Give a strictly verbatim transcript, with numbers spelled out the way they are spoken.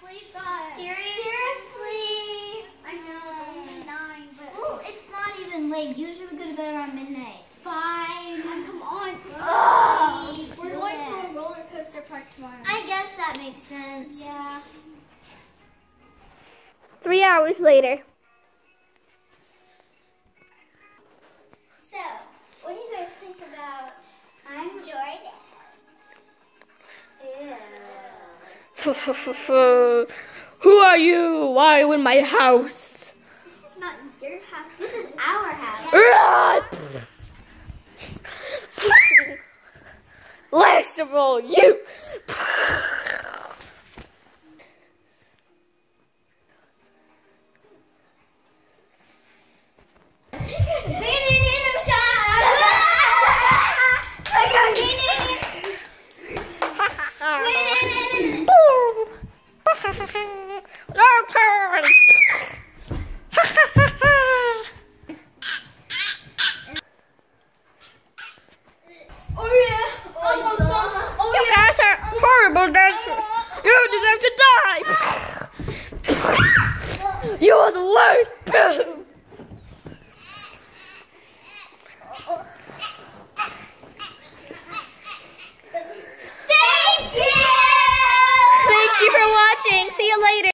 sleep, guys. Seriously? Seriously? I know, it's only nine, but... Well, it's not even late. Usually we go to bed around midnight. Fine. Come on. Oh, We're going to a roller coaster park tomorrow. I guess that makes sense. Yeah. Three hours later. So, what do you guys think about... I'm Jordan. Ew. Who are you? Why are you in my house? This is not your house. This is our house. Last of all, you. You guys are horrible dancers. You deserve to die. You are the worst. Thank you! Thank you for watching. See you later.